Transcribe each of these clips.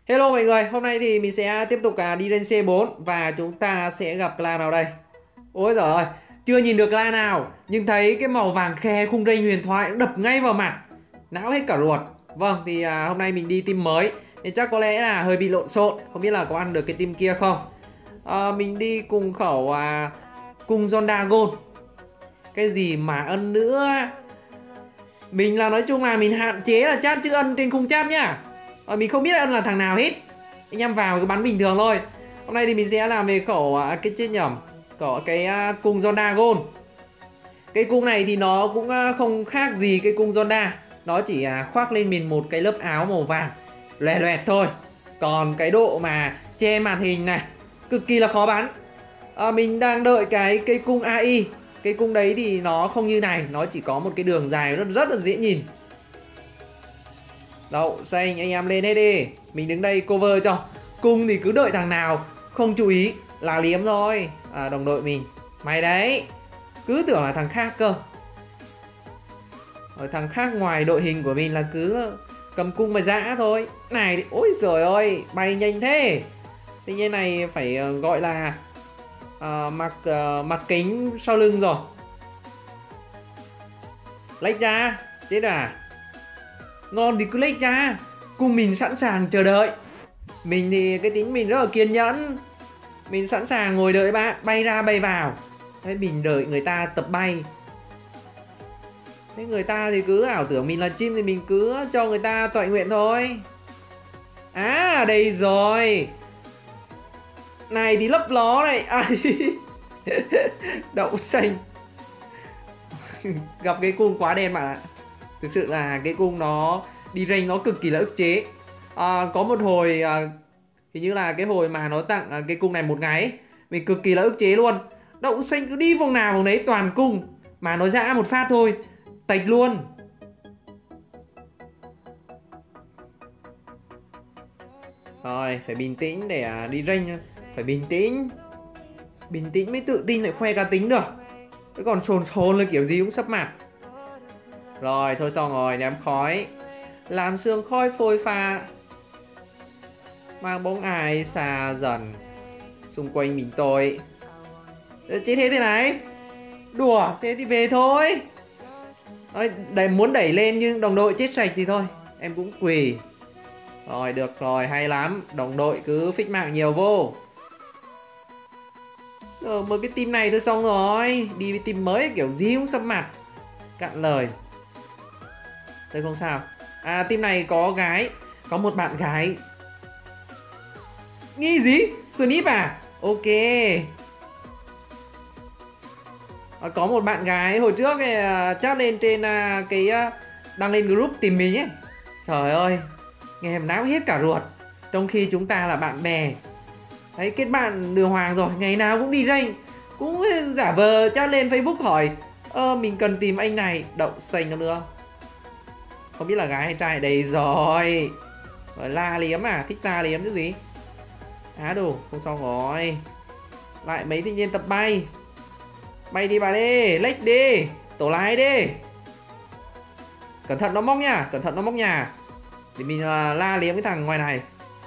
Hello mọi người, hôm nay thì mình sẽ tiếp tục đi lên C4 và chúng ta sẽ gặp clan nào đây? Ôi giời ơi, chưa nhìn được clan nào nhưng thấy cái màu vàng khe khung ranh huyền thoại nó đập ngay vào mặt, não hết cả ruột. Vâng, thì hôm nay mình đi team mới nên chắc có lẽ là hơi bị lộn xộn, không biết là có ăn được cái team kia không. Mình đi cùng khẩu cung Zondagon. Cái gì mà ân nữa. Mình là nói chung là mình hạn chế là chat chữ ân trên khung chat nhá. Mình không biết ân là thằng nào hết. Anh em vào cứ bắn bình thường thôi. Hôm nay thì mình sẽ làm về khẩu cái chết nhầm, khẩu cái cung Zondagon. Cái cung này thì nó cũng không khác gì cái cung Zonda. Nó chỉ khoác lên mình một cái lớp áo màu vàng loè loẹt thôi. Còn cái độ mà che màn hình này cực kỳ là khó bắn. Mình đang đợi cái cung AI. Cái cung đấy thì nó không như này, nó chỉ có một cái đường dài rất là dễ nhìn. Đậu xanh anh em lên hết đi. Mình đứng đây cover cho. Cung thì cứ đợi thằng nào không chú ý là liếm thôi. Đồng đội mình, mày đấy, cứ tưởng là thằng khác cơ. Rồi thằng khác ngoài đội hình của mình là cứ cầm cung mà dã thôi. Này, ôi giời ơi, bay nhanh thế. Thế như này phải gọi là mặc kính sau lưng rồi. Lách ra, chết à. Ngon thì cứ lách ra. Cùng mình sẵn sàng chờ đợi. Mình thì cái tính mình rất là kiên nhẫn. Mình sẵn sàng ngồi đợi bạn bay ra bay vào. Thế mình đợi người ta tập bay. Thế người ta thì cứ ảo tưởng mình là chim thì mình cứ cho người ta tọa nguyện thôi. Đây rồi. Này thì lấp ló này. Đậu xanh. Gặp cái cung quá đen bạn ạ. Thực sự là cái cung nó đi range nó cực kỳ là ức chế. Có một hồi hình như là cái hồi mà nó tặng cái cung này một ngày ấy, mình cực kỳ là ức chế luôn. Đậu xanh cứ đi vòng nào vòng đấy toàn cung. Mà nó giã một phát thôi tạch luôn. Rồi phải bình tĩnh để đi range. Phải bình tĩnh. Bình tĩnh mới tự tin lại khoe cá tính được. Cái còn sồn sồn là kiểu gì cũng sắp mặt. Rồi thôi xong rồi, ném khói. Làm sương khói phôi pha. Mang bóng ai xa dần. Xung quanh mình tôi. Chết thế thế này. Đùa, thế thì về thôi. Muốn đẩy lên nhưng đồng đội chết sạch thì thôi, em cũng quỳ. Rồi được rồi, hay lắm. Đồng đội cứ phích mạng nhiều vô. Mới cái team này thôi xong rồi. Đi với team mới kiểu gì cũng sắp mặt. Cạn lời. Đây không sao. Team này có gái. Có một bạn gái. Nghĩ gì? Snip à? Ok. Có một bạn gái hồi trước chat lên trên đăng lên group tìm mình ấy. Trời ơi, nghe em náo hết cả ruột. Trong khi chúng ta là bạn bè. Đấy, kết bạn đường hoàng rồi, ngày nào cũng đi rank. Cũng giả vờ chat lên Facebook hỏi mình cần tìm anh này. Đậu xanh nó nữa. Không biết là gái hay trai. Đây rồi. La liếm à? Thích la liếm chứ gì. Đủ, không xong rồi. Lại mấy thanh niên tập bay. Bay đi bà đi, lách đi, tổ lái đi. Cẩn thận nó móc nha, cẩn thận nó móc nhà. Để mình la liếm cái thằng ngoài này.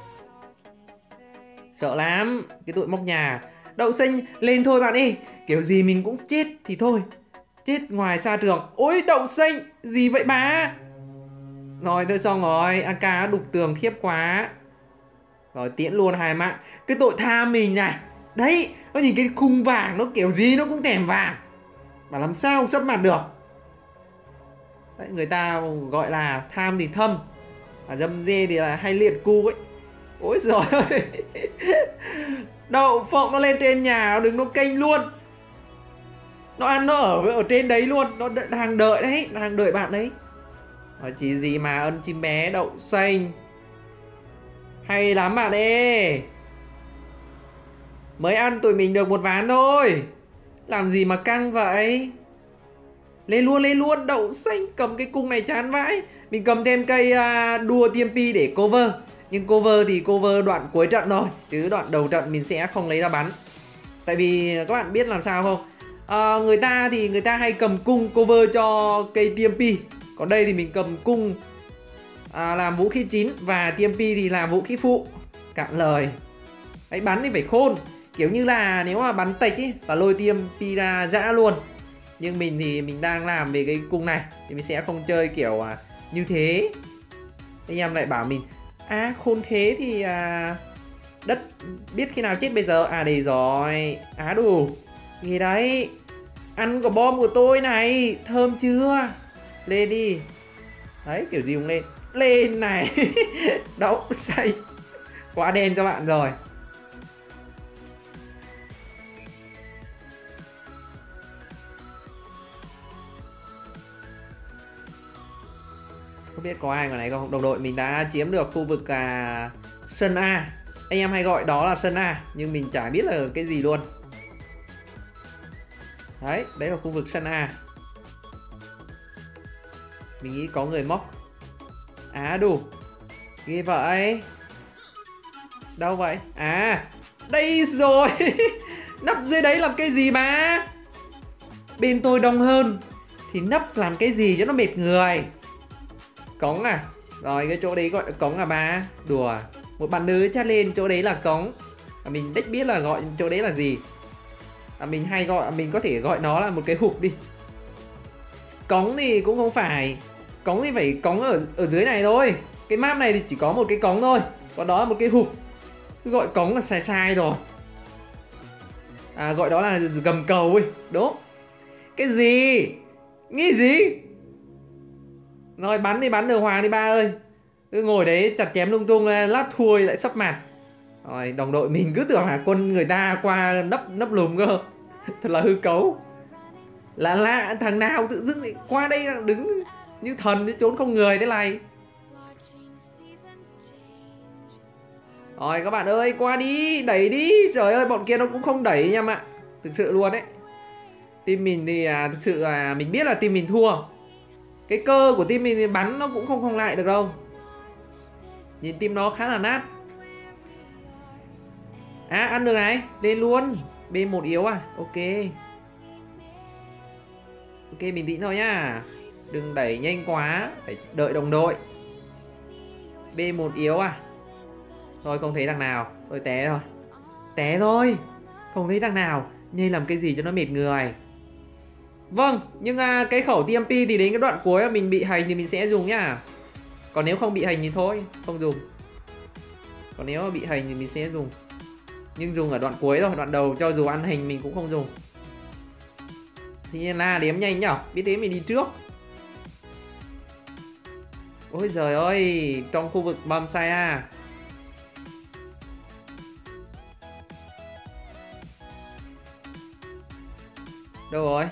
Sợ lắm, cái tụi móc nhà. Đậu xanh lên thôi bạn ơi. Kiểu gì mình cũng chết thì thôi. Chết ngoài xa trường. Ôi đậu xanh, gì vậy bà? Rồi thôi xong rồi, AK đục tường khiếp quá. Rồi tiễn luôn 2 mạng. Cái tội tha mình này. Đấy, nó nhìn cái khung vàng nó kiểu gì nó cũng thèm vàng. Mà làm sao sắp mặt được. Đấy, người ta gọi là tham thì thâm, dâm dê thì là hay liệt cu ấy. Ôi giời ơi. Đậu phộng nó lên trên nhà, nó đứng nó kênh luôn. Nó ăn nó ở trên đấy luôn. Nó đang đợi đấy, đang đợi bạn đấy. Chỉ gì mà ân chim bé đậu xanh. Hay lắm bạn ơi. Mới ăn tụi mình được một ván thôi. Làm gì mà căng vậy. Lên luôn. Đậu xanh cầm cái cung này chán vãi. Mình cầm thêm cây đua TMP để cover. Nhưng cover thì cover đoạn cuối trận thôi. Chứ đoạn đầu trận mình sẽ không lấy ra bắn. Tại vì các bạn biết làm sao không. Người ta thì người ta hay cầm cung cover cho cây TMP. Còn đây thì mình cầm cung làm vũ khí chính và TMP thì làm vũ khí phụ. Cạn lời. Đấy, bắn thì phải khôn. Kiểu như là nếu mà bắn tịch ấy là lôi TMP ra dã luôn. Nhưng mình thì mình đang làm về cái cung này thì mình sẽ không chơi kiểu như thế. Anh em lại bảo mình khôn thế thì đất biết khi nào chết bây giờ. Đây rồi. Đủ. Gì đấy. Ăn quả bom của tôi này. Thơm chưa? Lên đi. Đấy, kiểu gì cũng lên. Lên này. Đậu say. Quá đen cho bạn rồi. Không biết có ai ngoài này không? Đồng đội mình đã chiếm được khu vực sân A. Anh em hay gọi đó là sân A, nhưng mình chả biết là cái gì luôn. Đấy, đấy là khu vực sân A. Mình nghĩ có người móc. Đủ. Ghê vậy. Đâu vậy? Đây rồi. Nấp dưới đấy làm cái gì mà? Bên tôi đông hơn thì nấp làm cái gì cho nó mệt người. Cống à? Rồi cái chỗ đấy gọi là cống à ba? Đùa. Một bạn nữ chat lên chỗ đấy là cống. Mình đích biết là gọi chỗ đấy là gì. Mình hay gọi, mình có thể gọi nó là một cái hụt đi. Cống thì cũng không phải. Cống thì phải cống ở dưới này thôi. Cái map này thì chỉ có một cái cống thôi. Còn đó là một cái hụt. Gọi cống là sai rồi. Gọi đó là gầm cầu ấy. Đúng. Cái gì? Nghĩ gì? Rồi bắn thì bắn đường hoàng đi ba ơi. Cứ ngồi đấy chặt chém lung tung lát thui lại sắp mặt. Rồi đồng đội mình cứ tưởng là quân người ta qua nấp lùm cơ. Thật là hư cấu. Lạ thằng nào tự dưng lại qua đây đứng như thần chứ trốn không người thế này. Rồi các bạn ơi, qua đi, đẩy đi. Trời ơi, bọn kia nó cũng không đẩy nha em ạ. Thực sự luôn đấy. Team mình thì thực sự là mình biết là team mình thua. Cái cơ của team mình thì bắn nó cũng không lại được đâu. Nhìn team nó khá là nát. Ăn được này, lên luôn. B1 yếu à? Ok. Ok, bình tĩnh thôi nhá. Đừng đẩy nhanh quá, phải đợi đồng đội. B1 yếu à? Thôi không thấy thằng nào. Thôi té rồi. Té thôi. Không thấy thằng nào. Nhây làm cái gì cho nó mệt người. Vâng, nhưng cái khẩu TMP thì đến cái đoạn cuối mình bị hành thì mình sẽ dùng nhá. Còn nếu không bị hành thì thôi, không dùng. Còn nếu mà bị hành thì mình sẽ dùng. Nhưng dùng ở đoạn cuối rồi, đoạn đầu cho dù ăn hành mình cũng không dùng. Thì nhiên là đếm nhanh nhở, biết thế mình đi trước. Ôi giời ơi, trong khu vực bom sai đâu rồi?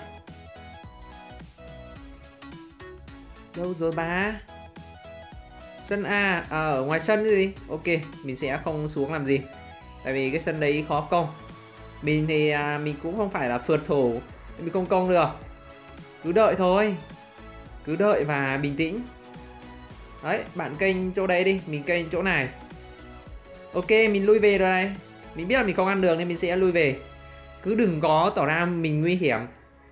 Đâu rồi ba? Sân A, ở ngoài sân cái gì? Ok, mình sẽ không xuống làm gì. Tại vì cái sân đấy khó công. Mình thì mình cũng không phải là phượt thủ, mình không công được. Cứ đợi thôi. Cứ đợi và bình tĩnh. Đấy, bạn kênh chỗ đấy đi, mình kênh chỗ này. Ok, mình lui về rồi này. Mình biết là mình không ăn được nên mình sẽ lui về. Cứ đừng có tỏ ra mình nguy hiểm.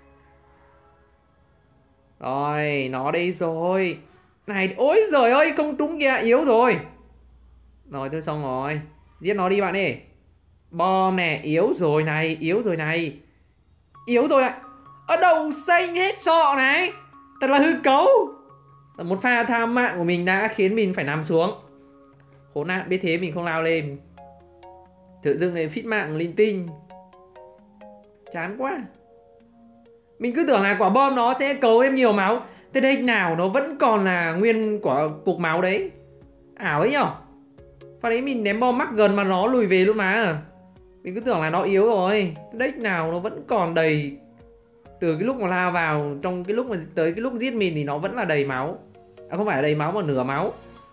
Rồi, nó đây rồi. Này, ôi giời ơi, không trúng kìa, yếu rồi. Rồi, thôi xong rồi. Giết nó đi bạn ơi. Bom nè, yếu rồi này, yếu rồi này. Yếu rồi ạ. Ở đầu xanh hết sọ này. Thật là hư cấu. Một pha tham mạng của mình đã khiến mình phải nằm xuống. Khốn nạn, biết thế mình không lao lên. Tự dưng này phít mạng linh tinh. Chán quá. Mình cứ tưởng là quả bom nó sẽ cấu em nhiều máu. Thế đây nào nó vẫn còn là nguyên quả cục máu đấy. Ảo ấy nhở. Và đấy mình ném bom mắc gần mà nó lùi về luôn mà. Mình cứ tưởng là nó yếu rồi. Deck nào nó vẫn còn đầy. Từ cái lúc mà lao vào, trong cái lúc mà tới cái lúc giết mình thì nó vẫn là đầy máu. Không phải là đầy máu mà nửa máu.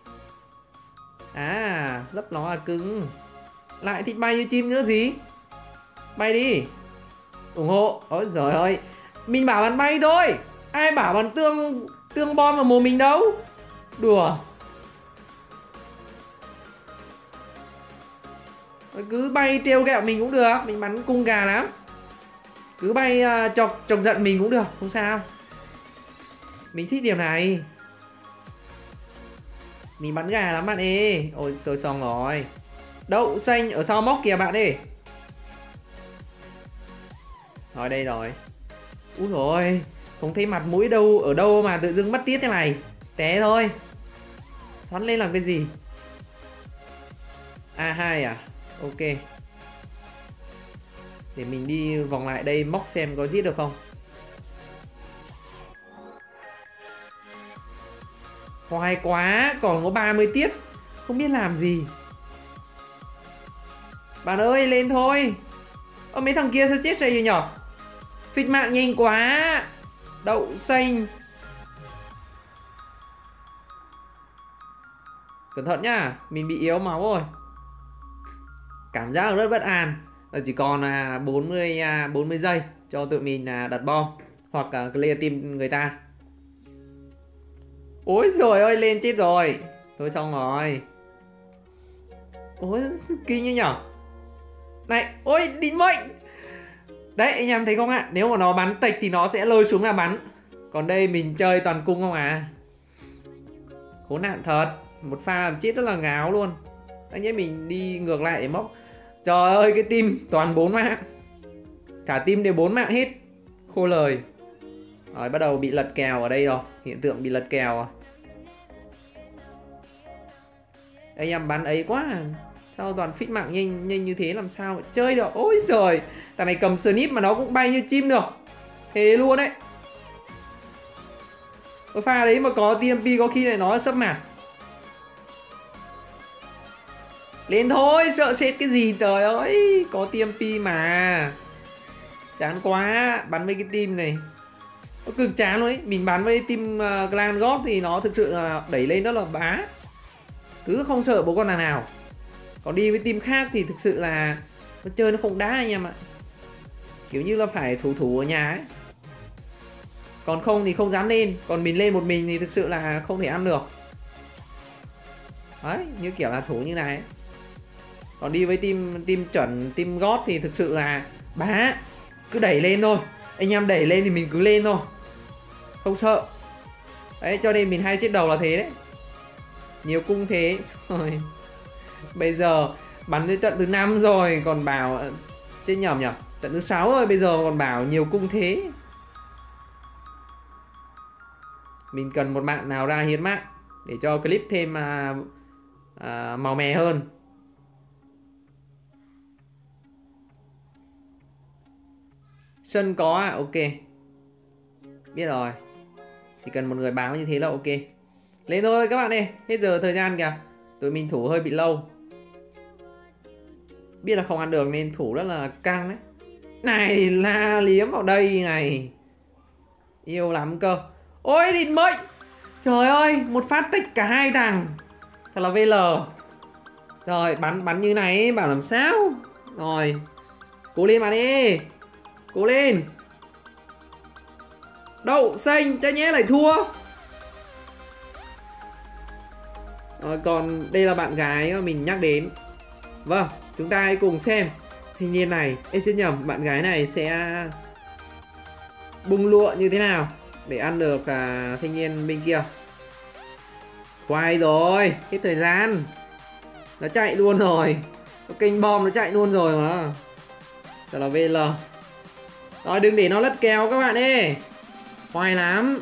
Lấp nó là cứng. Lại thích bay như chim nữa gì. Bay đi. ủng hộ. Ôi giời ơi, mình bảo bắn bay thôi, ai bảo bắn tương bom vào mồm mình đâu. Đùa. Cứ bay trêu ghẹo mình cũng được, mình bắn cung gà lắm. Cứ bay chọc giận mình cũng được, không sao. Mình thích điều này. Mình bắn gà lắm bạn ơi. Ôi rồi xong rồi. Đậu xanh ở sau móc kìa bạn ơi. Rồi đây rồi. Úi rồi, không thấy mặt mũi đâu ở đâu mà tự dưng mất tiết thế này. Té thôi. Xoắn lên làm cái gì? A2 à? Ok. Để mình đi vòng lại đây móc xem có giết được không. Hoài quá, còn có 30 tiết. Không biết làm gì. Bạn ơi lên thôi. Ơ mấy thằng kia sao chết rồi nhở? Phích mạng nhanh quá. Đậu xanh. Cẩn thận nhá, mình bị yếu máu rồi. Cảm giác rất bất an. Chỉ còn 40 giây cho tụi mình đặt bom hoặc clear team người ta. Ôi rồi ơi lên chết rồi. Thôi xong rồi. Ôi kinh như nhở. Này ôi định mệnh. Đấy anh em thấy không ạ? Nếu mà nó bắn tịch thì nó sẽ lôi xuống là bắn. Còn đây mình chơi toàn cung không à. Khốn nạn thật. Một pha chết rất là ngáo luôn. Anh ấy mình đi ngược lại để móc. Trời ơi cái team toàn 4 mạng. Cả team đều 4 mạng hết. Khô lời. Rồi bắt đầu bị lật kèo ở đây rồi. Hiện tượng bị lật kèo rồi. Anh em bắn ấy quá à. Sao toàn phích mạng nhanh như thế làm sao chơi được. Ôi trời. Thằng này cầm snip mà nó cũng bay như chim được. Thế luôn đấy. Cái pha đấy mà có TMP có khi này nó sấp mặt. Lên thôi, sợ chết cái gì trời ơi. Có TMP mà. Chán quá. Bắn với cái team này nó cực chán luôn ấy. Mình bắn với team Clan God thì nó thực sự là đẩy lên rất là bá. Cứ không sợ bố con nào. Còn đi với team khác thì thực sự là nó chơi nó không đá anh em ạ. Kiểu như là phải thủ ở nhà ấy. Còn không thì không dám lên. Còn mình lên một mình thì thực sự là không thể ăn được. Đấy, như kiểu là thủ như này. Còn đi với team chuẩn, team God thì thực sự là bá. Cứ đẩy lên thôi. Anh em đẩy lên thì mình cứ lên thôi. Không sợ. Đấy, cho nên mình hay chết đầu là thế đấy. Nhiều cung thế. Rồi. Bây giờ bắn đến trận thứ 5 rồi. Còn bảo chết nhầm nhỉ. Trận thứ 6 rồi bây giờ còn bảo nhiều cung thế. Mình cần một mạng nào ra hiến mạng để cho clip thêm màu mè hơn. Sân có à? Ok. Biết rồi. Chỉ cần một người báo như thế là ok. Lên thôi các bạn ơi. Hết giờ thời gian kìa. Tụi mình thủ hơi bị lâu. Biết là không ăn được nên thủ rất là căng đấy. Này la liếm vào đây này. Yêu lắm cơ. Ôi địt mệnh. Trời ơi. Một phát tích cả hai thằng. Thật là VL. Rồi bắn như này bảo làm sao. Rồi. Cố lên bạn đi. Cố lên. Đậu xanh chắc nhẽ lại thua. Rồi còn đây là bạn gái mà mình nhắc đến. Vâng, chúng ta hãy cùng xem thanh niên này, chết nhầm, bạn gái này sẽ bung lụa như thế nào để ăn được thanh niên bên kia. Quay rồi, hết thời gian. Nó chạy luôn rồi. Nó kênh bom nó chạy luôn rồi mà. Thật là VL. Rồi đừng để nó lật kèo các bạn ơi. Hoài lắm.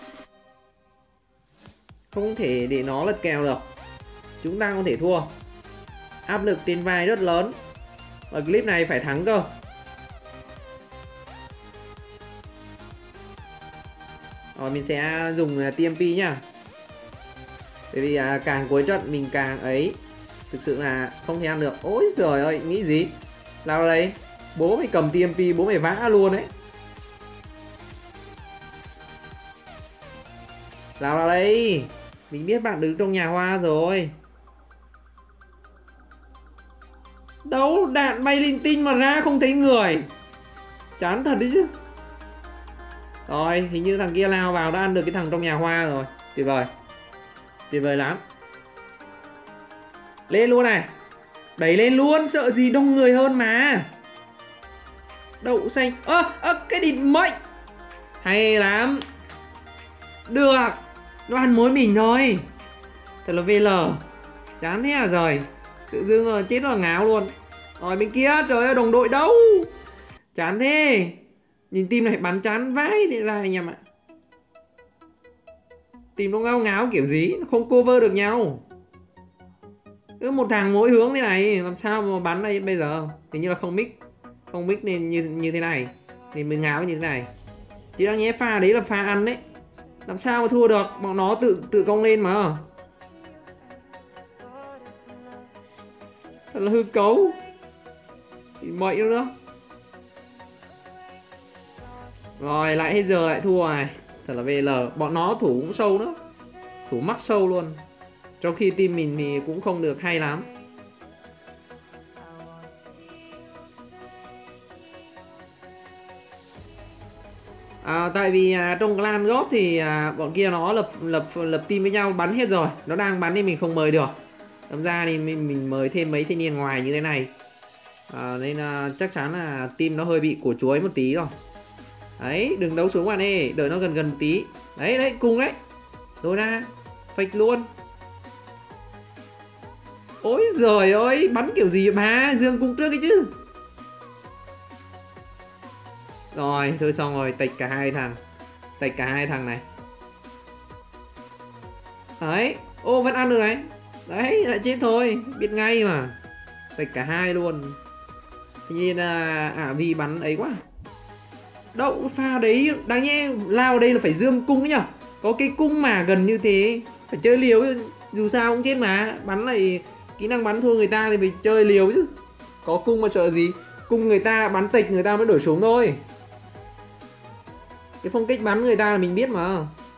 Không thể để nó lật kèo được. Chúng ta không thể thua. Áp lực trên vai rất lớn. Ở clip này phải thắng cơ. Rồi mình sẽ dùng TMP nhá. Bởi vì càng cuối trận mình càng ấy. Thực sự là không thể ăn được. Ôi giời ơi, nghĩ gì. Nào đây. Bố mày cầm TMP, bố mày vã luôn đấy. Nào vào đây. Mình biết bạn đứng trong nhà hoa rồi. Đâu đạn bay linh tinh mà ra không thấy người. Chán thật đấy chứ. Rồi hình như thằng kia lao vào đã ăn được cái thằng trong nhà hoa rồi. Tuyệt vời. Tuyệt vời lắm. Lên luôn này. Đẩy lên luôn. Sợ gì, đông người hơn mà. Đậu xanh. Cái địt mệnh. Hay lắm. Được. Nó ăn mối mình thôi. Thật Thật là VL. Chán thế à rồi. Tự dưng rồi chết là ngáo luôn. Rồi bên kia trời ơi đồng đội đâu. Chán thế. Nhìn team này bắn chán vãi để là anh em ạ. Team nó ngao ngáo kiểu gì, nó không cover được nhau. Cứ một thằng mỗi hướng thế này làm sao mà bắn đây bây giờ. Hình như là không mic. Không mic nên như thế này. Nên mình ngáo như thế này. Chứ đang nhé pha đấy là pha ăn đấy. Làm sao mà thua được, bọn nó tự công lên mà. Thật là hư cấu. Thì mậy nữa. Rồi lại hết giờ lại thua này. Thật là VL. Bọn nó thủ cũng sâu nữa. Thủ mắc sâu luôn. Trong khi team mình thì cũng không được hay lắm. Tại vì trong clan góp thì bọn kia nó lập team với nhau bắn hết rồi. Nó đang bắn thì mình không mời được. Đâm ra thì mình mời thêm mấy thanh niên ngoài như thế này. Nên chắc chắn là team nó hơi bị cổ chuối một tí rồi. Đấy, đừng đấu xuống bạn ơi, đợi nó gần một tí. Đấy, đấy, cùng đấy. Rồi ra, fake luôn. Ôi giời ơi, bắn kiểu gì mà, Dương cung trước ấy chứ. Rồi, thôi xong rồi, tạch cả hai thằng. Tạch cả hai thằng này. Đấy, ô vẫn ăn được này. Đấy, lại chết thôi, biết ngay mà. Tạch cả hai luôn. Thế nhiên là vì bắn ấy quá. Đậu pha đấy, đáng nhẽ lao ở đây là phải dương cung ấy nhở. Có cái cung mà gần như thế. Phải chơi liều, dù sao cũng chết mà. Bắn này, kỹ năng bắn thua người ta thì phải chơi liều chứ. Có cung mà sợ gì. Cung người ta bắn tịch người ta mới đổi súng thôi. Cái phong cách bắn người ta là mình biết mà.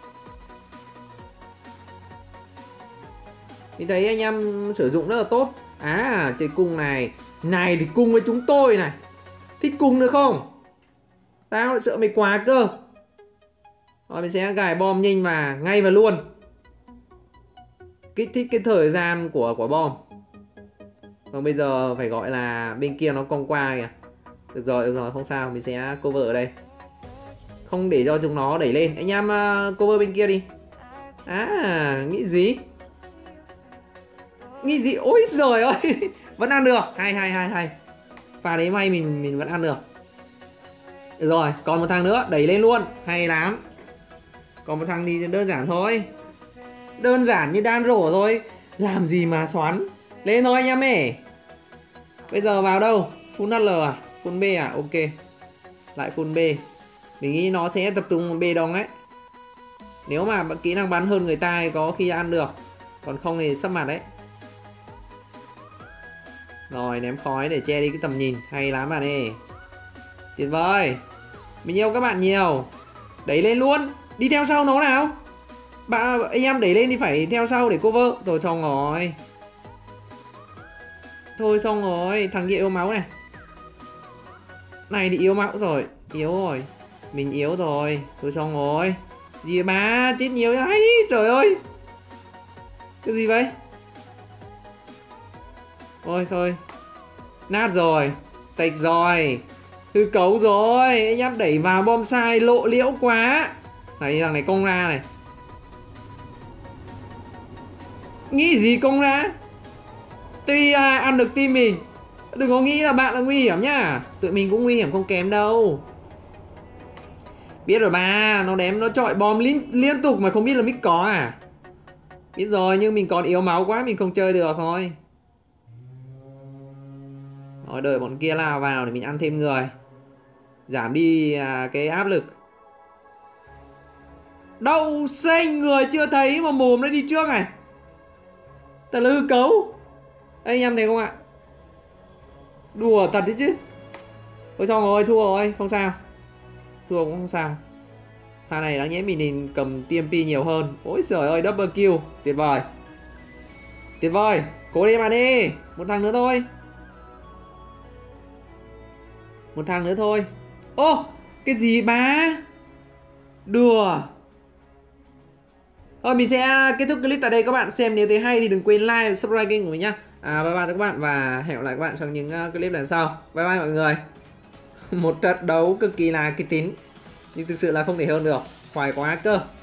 Mình thấy anh em sử dụng rất là tốt. Chơi cung này. Này thì cung với chúng tôi này. Thích cung được không? Tao lại sợ mày quá cơ. Rồi mình sẽ gài bom nhanh và ngay và luôn. Kích thích cái thời gian của bom. Còn bây giờ phải gọi là bên kia nó cong qua kìa. Được rồi, không sao. Mình sẽ cover ở đây. Không để cho chúng nó đẩy lên. Anh em cover bên kia đi. Nghĩ gì? Nghĩ gì? Ôi giời ơi. Vẫn ăn được. Hay. Pha đấy may mình vẫn ăn được. Được rồi, còn một thằng nữa, đẩy lên luôn. Hay lắm. Còn một thằng thì đơn giản thôi. Đơn giản như đan rổ thôi. Làm gì mà xoắn. Lên thôi anh em ơi. Bây giờ vào đâu? Full HL à? Full B à? Ok. Lại full B. Mình nghĩ nó sẽ tập trung B đông ấy. Nếu mà kỹ năng bắn hơn người ta thì có khi ăn được. Còn không thì sắp mặt đấy. Rồi ném khói để che đi cái tầm nhìn. Hay lắm bạn ơi. Tuyệt vời. Mình yêu các bạn nhiều. Đẩy lên luôn. Đi theo sau nó nào. Anh em đẩy lên thì phải theo sau để cover. Rồi xong rồi. Thôi xong rồi. Thằng kia yếu máu này. Này thì yếu máu rồi. Yếu rồi. Mình yếu rồi. Thôi xong rồi. Gì mà chết nhiều đấy. Trời ơi. Cái gì vậy? Thôi. Nát rồi. Tạch rồi. Hư cấu rồi. Anh em đẩy vào bom sai lộ liễu quá. Này thằng này công ra này. Nghĩ gì công ra? Tuy ăn được team mình. Đừng có nghĩ là bạn là nguy hiểm nhá. Tụi mình cũng nguy hiểm không kém đâu. Biết rồi ba. Nó đếm nó chọi bom liên tục mà không biết là mic có à. Biết rồi nhưng mình còn yếu máu quá. Mình không chơi được thôi. Rồi đợi bọn kia lao vào để mình ăn thêm người. Giảm đi cái áp lực. Đâu xanh người chưa thấy mà mồm nó đi trước này. Thật là hư cấu. Đây anh em thấy không ạ? Đùa thật đấy chứ. Thôi xong rồi, thua rồi, không sao. Thua cũng không sao. Pha này đáng nhẽ mình nên cầm TMP nhiều hơn. Ôi giời ơi, double kill. Tuyệt vời. Tuyệt vời. Cố lên bạn đi. Một thằng nữa thôi. Một thằng nữa thôi. Ô, cái gì ba? Đùa. Thôi mình sẽ kết thúc clip tại đây các bạn. Xem nếu thấy hay thì đừng quên like và subscribe kênh của mình nhá. Bye bye các bạn và hẹn gặp lại các bạn trong những clip lần sau. Bye bye mọi người. Một trận đấu cực kỳ là kịch tính nhưng thực sự là không thể hơn được. Khoái quá cơ.